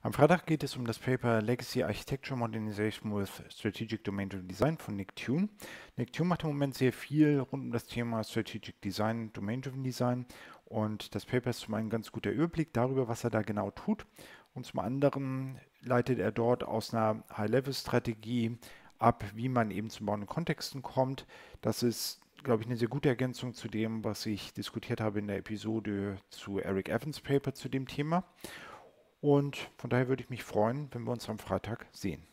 Am Freitag geht es um das Paper Legacy Architecture Modernization with Strategic Domain-Driven Design von Nick Thune. Nick Thune macht im Moment sehr viel rund um das Thema Strategic Design, Domain-Driven Design, und das Paper ist zum einen ein ganz guter Überblick darüber, was er da genau tut, und zum anderen leitet er dort aus einer High-Level-Strategie ab, wie man eben zu bauenden Kontexten kommt. Das ist, glaube ich, eine sehr gute Ergänzung zu dem, was ich diskutiert habe in der Episode zu Eric Evans' Paper zu dem Thema. Und von daher würde ich mich freuen, wenn wir uns am Freitag sehen.